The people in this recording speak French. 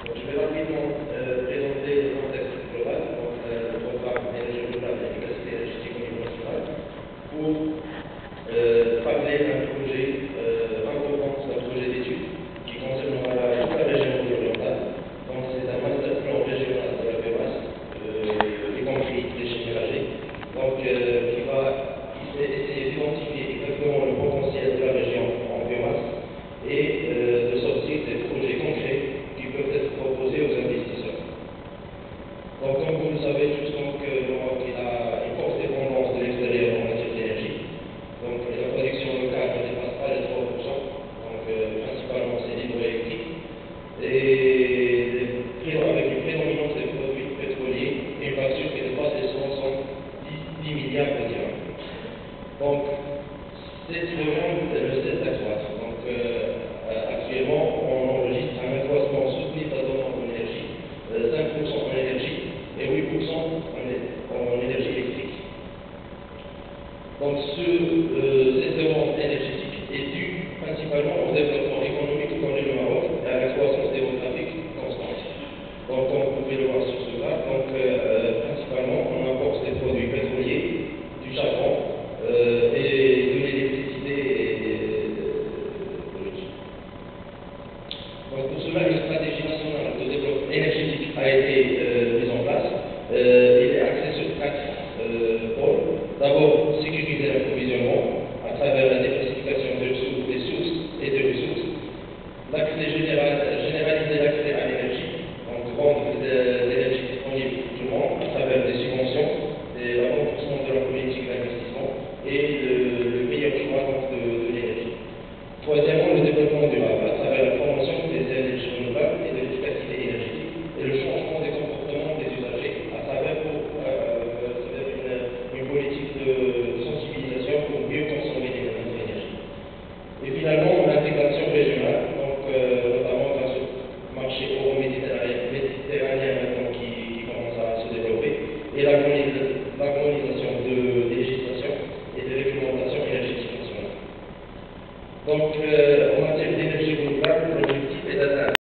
Donc, je vais rapidement présenter le contexte global, donc le programme énergie renouvelable et efficacité énergétique au niveau national, pour parler d'un projet important, c'est un projet d'étude qui concernera toute la région orientale. Donc, c'est un master plan régional de la biomasse, y compris déchets ménagers, donc qui va essayer d'identifier exactement le potentiel de la région en biomasse et de sortir des projets concrets qui peuvent être proposés aux investisseurs. Donc, comme vous le savez tous, le Maroc a une forte dépendance de l'extérieur en matière d'énergie. Donc, la production locale ne dépasse pas les 3%, donc principalement c'est l'hydroélectrique. Et avec une prédominance des produits pétroliers et une facture qui dépasse les 70 milliards de dirhams. Donc, cette demande ne cesse d'accroître. Donc, actuellement, on enregistre un accroissement soutenu de la demande en énergie, 5% en énergie et 8% en énergie électrique. Donc, cette demande énergétique est due principalement au développement économique qu'a le Maroc et à la croissance démographique constante. Donc, comme vous pouvez le voir sur ce graphe, principalement, on importe des produits pétroliers, du charbon et de l'électricité et de l'eau. Donc, pour cela, une stratégie nationale de développement énergétique a été mise en place.